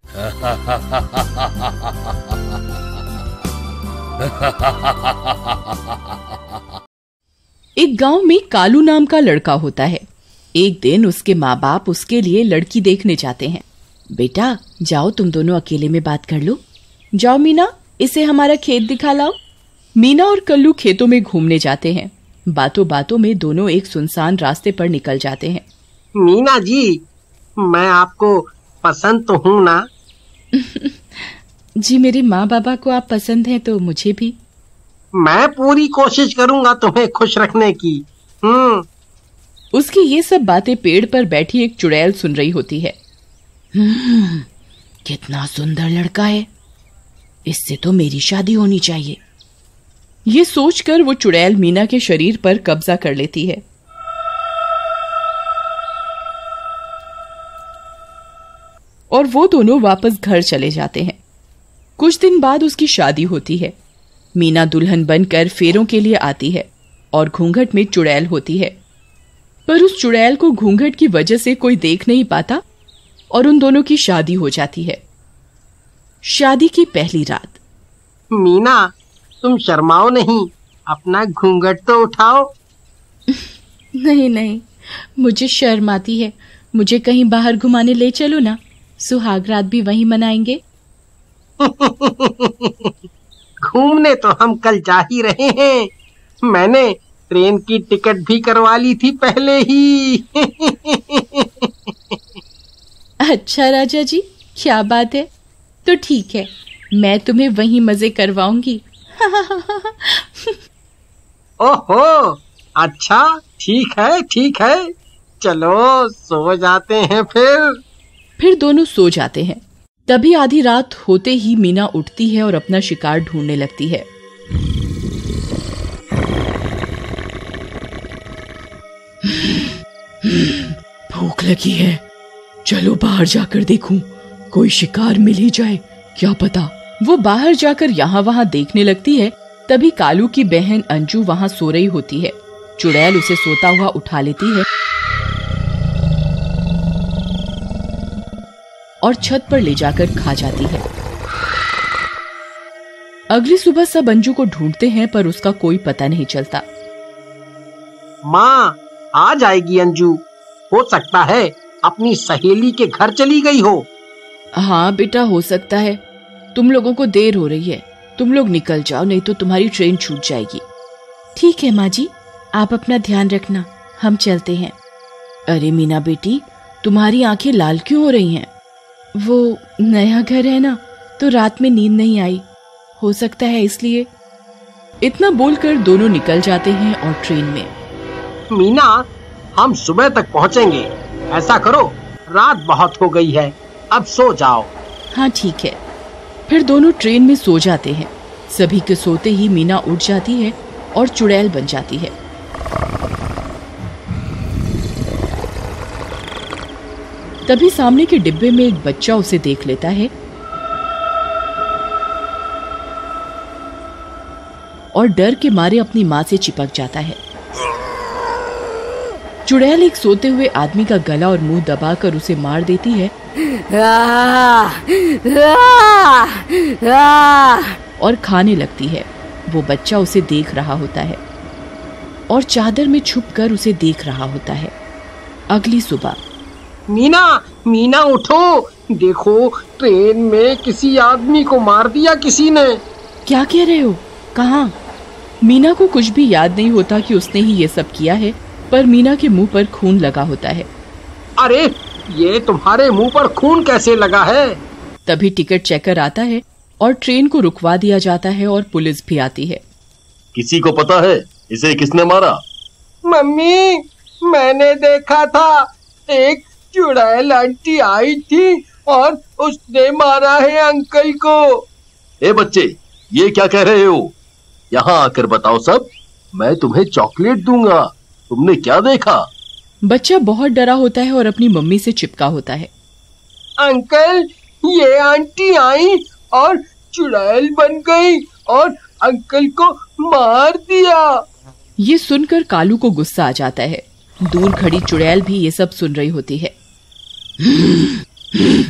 एक गांव में कालू नाम का लड़का होता है। एक दिन उसके माँ बाप उसके लिए लड़की देखने जाते हैं। बेटा जाओ, तुम दोनों अकेले में बात कर लो। जाओ मीना, इसे हमारा खेत दिखा लाओ। मीना और कल्लू खेतों में घूमने जाते हैं। बातों बातों में दोनों एक सुनसान रास्ते पर निकल जाते हैं। मीना जी, मैं आपको पसंद तो हूँ ना? जी, मेरे माँ बाबा को आप पसंद हैं तो मुझे भी। मैं पूरी कोशिश करूंगा तुम्हें खुश रखने की। उसकी ये सब बातें पेड़ पर बैठी एक चुड़ैल सुन रही होती है। कितना सुंदर लड़का है, इससे तो मेरी शादी होनी चाहिए। ये सोचकर वो चुड़ैल मीना के शरीर पर कब्जा कर लेती है। और वो दोनों वापस घर चले जाते हैं। कुछ दिन बाद उसकी शादी होती है। मीना दुल्हन बनकर फेरों के लिए आती है और घूंघट में चुड़ैल होती है। पर उस चुड़ैल को घूंघट की वजह से कोई देख नहीं पाता और उन दोनों की शादी हो जाती है। शादी की पहली रात। मीना, तुम शर्माओ नहीं, अपना घूंघट तो उठाओ। नहीं नहीं, मुझे शर्म आती है। मुझे कहीं बाहर घुमाने ले चलो ना, सुहाग रात भी वहीं मनाएंगे। घूमने तो हम कल जा ही रहे हैं। मैंने ट्रेन की टिकट भी करवा ली थी पहले ही। अच्छा राजा जी, क्या बात है। तो ठीक है, मैं तुम्हें वहीं मजे करवाऊंगी। ओहो, अच्छा, ठीक है, चलो सो जाते हैं फिर दोनों सो जाते हैं। तभी आधी रात होते ही मीना उठती है और अपना शिकार ढूंढने लगती है। भूख लगी है, चलो बाहर जाकर देखूं, कोई शिकार मिल ही जाए, क्या पता। वो बाहर जाकर यहाँ वहाँ देखने लगती है। तभी कालू की बहन अंजू वहाँ सो रही होती है। चुड़ैल उसे सोता हुआ उठा लेती है और छत पर ले जाकर खा जाती है। अगली सुबह सब अंजू को ढूंढते हैं पर उसका कोई पता नहीं चलता। माँ, आ जाएगी अंजू, हो सकता है अपनी सहेली के घर चली गई हो। हाँ बेटा, हो सकता है। तुम लोगों को देर हो रही है, तुम लोग निकल जाओ, नहीं तो तुम्हारी ट्रेन छूट जाएगी। ठीक है माँ जी, आप अपना ध्यान रखना, हम चलते हैं। अरे मीना बेटी, तुम्हारी आंखें लाल क्यों हो रही हैं? वो नया घर है ना, तो रात में नींद नहीं आई, हो सकता है इसलिए। इतना बोलकर दोनों निकल जाते हैं और ट्रेन में। मीना, हम सुबह तक पहुंचेंगे। ऐसा करो, रात बहुत हो गई है, अब सो जाओ। हाँ ठीक है। फिर दोनों ट्रेन में सो जाते हैं। सभी के सोते ही मीना उठ जाती है और चुड़ैल बन जाती है। तभी सामने के डिब्बे में एक बच्चा उसे देख लेता है और डर के मारे अपनी माँ से चिपक जाता है। चुड़ैल एक सोते हुए आदमी का गला और मुंह दबाकर उसे मार देती है और खाने लगती है। वो बच्चा उसे देख रहा होता है और चादर में छुपकर उसे देख रहा होता है। अगली सुबह। मीना उठो, देखो ट्रेन में किसी आदमी को मार दिया किसी ने। क्या कह रहे हो? कहाँ? मीना को कुछ भी याद नहीं होता कि उसने ही ये सब किया है, पर मीना के मुंह पर खून लगा होता है। अरे, ये तुम्हारे मुंह पर खून कैसे लगा है? तभी टिकट चेकर आता है और ट्रेन को रुकवा दिया जाता है और पुलिस भी आती है। किसी को पता है इसे किसने मारा? मम्मी, मैंने देखा था, एक चुड़ैल आंटी आई थी और उसने मारा है अंकल को। ए बच्चे, ये क्या कह रहे हो? यहाँ आकर बताओ सब, मैं तुम्हें चॉकलेट दूंगा। तुमने क्या देखा? बच्चा बहुत डरा होता है और अपनी मम्मी से चिपका होता है। अंकल, ये आंटी आई और चुड़ैल बन गई और अंकल को मार दिया। ये सुनकर कालू को गुस्सा आ जाता है। दूर खड़ी चुड़ैल भी ये सब सुन रही होती है।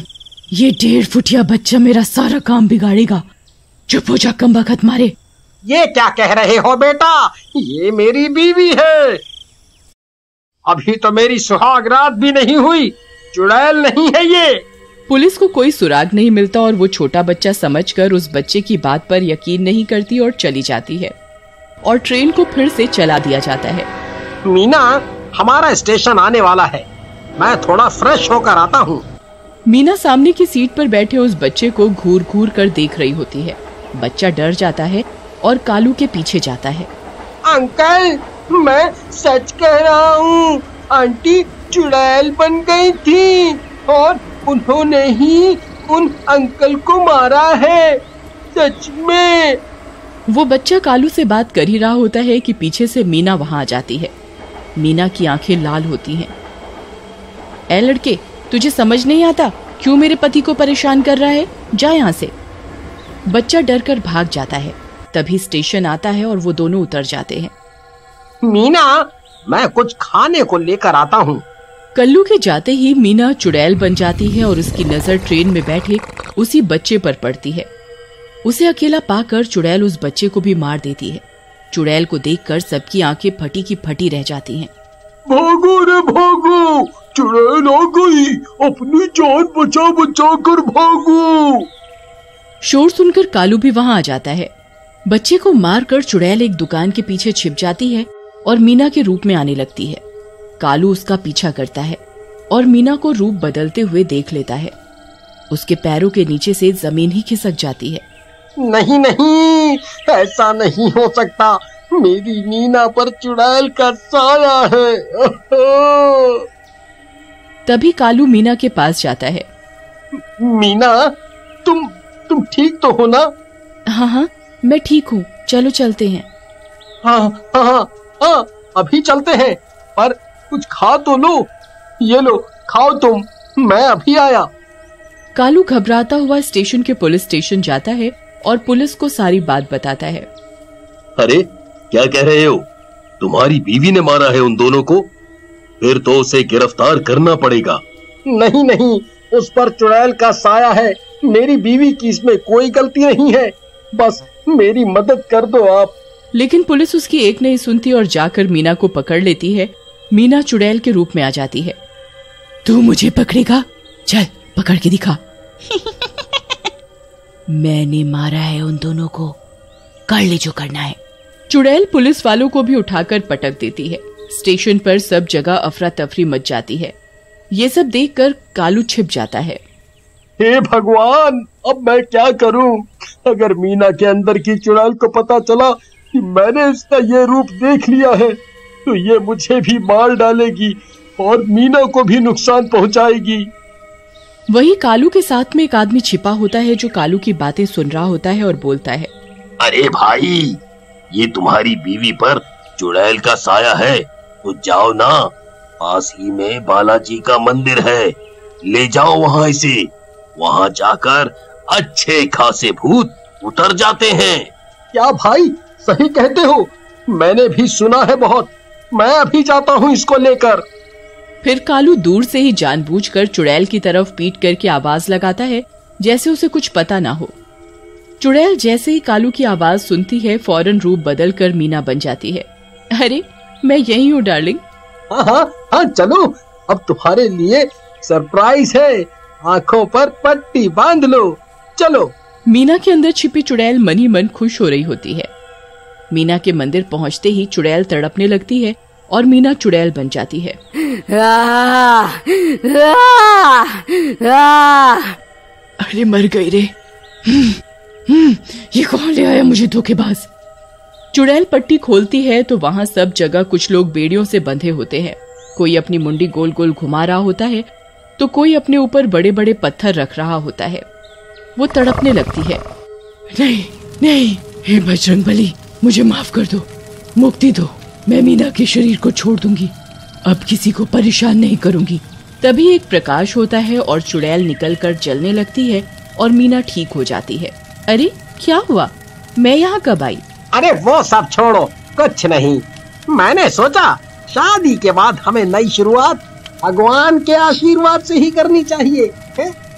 ये 1.5 फुटिया बच्चा मेरा सारा काम बिगाड़ेगा। चुप हो जा कमबख्त मारे। ये क्या कह रहे हो बेटा? ये मेरी बीवी है। अभी तो मेरी सुहाग रात भी नहीं हुई। चुड़ैल नहीं है ये। पुलिस को कोई सुराग नहीं मिलता और वो छोटा बच्चा समझकर उस बच्चे की बात पर यकीन नहीं करती और चली जाती है और ट्रेन को फिर से चला दिया जाता है। मीना, हमारा स्टेशन आने वाला है, मैं थोड़ा फ्रेश होकर आता हूँ। मीना सामने की सीट पर बैठे उस बच्चे को घूर घूर कर देख रही होती है। बच्चा डर जाता है और कालू के पीछे जाता है। अंकल, मैं सच कह रहा हूँ, आंटी चुड़ैल बन गई थी और उन्होंने ही उन अंकल को मारा है, सच में। वो बच्चा कालू से बात कर ही रहा होता है कि पीछे से मीना वहां आ जाती है। मीना की आंखें लाल होती हैं। ए लड़के, तुझे समझ नहीं आता क्यों मेरे पति को परेशान कर रहा है? जा यहाँ से। बच्चा डर कर भाग जाता है। तभी स्टेशन आता है और वो दोनों उतर जाते हैं। मीना, मैं कुछ खाने को लेकर आता हूँ। कल्लू के जाते ही मीना चुड़ैल बन जाती है और उसकी नजर ट्रेन में बैठे उसी बच्चे पर पड़ती है। उसे अकेला पाकर चुड़ैल उस बच्चे को भी मार देती है। चुड़ैल को देखकर सबकी आंखें फटी की फटी रह जाती हैं। भागो रे भागो, चुड़ैल आ गई, अपनी जान बचा बचा कर भागो। शोर सुनकर कालू भी वहां आ जाता है। बच्चे को मारकर चुड़ैल एक दुकान के पीछे छिप जाती है और मीना के रूप में आने लगती है। कालू उसका पीछा करता है और मीना को रूप बदलते हुए देख लेता है। उसके पैरों के नीचे से जमीन ही खिसक जाती है। नहीं नहीं, ऐसा नहीं हो सकता, मेरी मीना पर चुड़ैल का साया है। तभी कालू मीना के पास जाता है। मीना, तुम ठीक तो हो ना? हाँ, मैं ठीक हूँ, चलो चलते हैं। हाँ, अभी चलते हैं, पर कुछ खा तो लो। ये लो, खाओ तुम, मैं अभी आया। कालू घबराता हुआ स्टेशन के पुलिस स्टेशन जाता है और पुलिस को सारी बात बताता है। अरे क्या कह रहे हो? तुम्हारी बीवी ने मारा है उन दोनों को? फिर तो उसे गिरफ्तार करना पड़ेगा। नहीं, उस पर चुड़ैल का साया है, मेरी बीवी की इसमें कोई गलती नहीं है, बस मेरी मदद कर दो आप। लेकिन पुलिस उसकी एक नहीं सुनती और जाकर मीना को पकड़ लेती है। मीना चुड़ैल के रूप में आ जाती है। तू मुझे पकड़ेगा? चल पकड़ के दिखा। मैंने मारा है उन दोनों को, कर ले जो करना है। चुड़ैल पुलिस वालों को भी उठाकर पटक देती है। स्टेशन पर सब जगह अफरा तफरी मच जाती है। ये सब देखकर कालू छिप जाता है। हे भगवान, अब मैं क्या करूं? अगर मीना के अंदर की चुड़ैल को पता चला कि मैंने उसका ये रूप देख लिया है तो ये मुझे भी मार डालेगी और मीना को भी नुकसान पहुंचाएगी। वही कालू के साथ में एक आदमी छिपा होता है जो कालू की बातें सुन रहा होता है और बोलता है, अरे भाई, ये तुम्हारी बीवी पर चुड़ैल का साया है तो जाओ ना, पास ही में बालाजी का मंदिर है, ले जाओ वहां इसे। वहां जाकर अच्छे खासे भूत उतर जाते हैं। क्या भाई, सही कहते हो, मैंने भी सुना है बहुत। मैं अभी जाता हूँ इसको लेकर। फिर कालू दूर से ही जानबूझकर चुड़ैल की तरफ पीट करके आवाज लगाता है जैसे उसे कुछ पता ना हो। चुड़ैल जैसे ही कालू की आवाज सुनती है फौरन रूप बदल कर मीना बन जाती है। अरे मैं यही हूँ डार्लिंग। हाँ, चलो, अब तुम्हारे लिए सरप्राइज है, आंखों पर पट्टी बांध लो, चलो। मीना के अंदर छिपी चुड़ैल मन ही मन खुश हो रही होती है। मीना के मंदिर पहुंचते ही चुड़ैल तड़पने लगती है और मीना चुड़ैल बन जाती है। अरे मर गई रे। ये कौन ले आया मुझे धोखेबाज। चुड़ैल पट्टी खोलती है तो वहां सब जगह कुछ लोग बेड़ियों से बंधे होते हैं। कोई अपनी मुंडी गोल गोल घुमा रहा होता है तो कोई अपने ऊपर बड़े बड़े पत्थर रख रहा होता है। वो तड़पने लगती है। नहीं, हे बजरंगबली, मुझे माफ कर दो, मुक्ति दो, मैं मीना के शरीर को छोड़ दूंगी, अब किसी को परेशान नहीं करूंगी। तभी एक प्रकाश होता है और चुड़ैल निकलकर जलने लगती है और मीना ठीक हो जाती है। अरे क्या हुआ, मैं यहाँ कब आई? अरे वो सब छोड़ो, कुछ नहीं। मैंने सोचा शादी के बाद हमें नई शुरुआत भगवान के आशीर्वाद से ही करनी चाहिए है?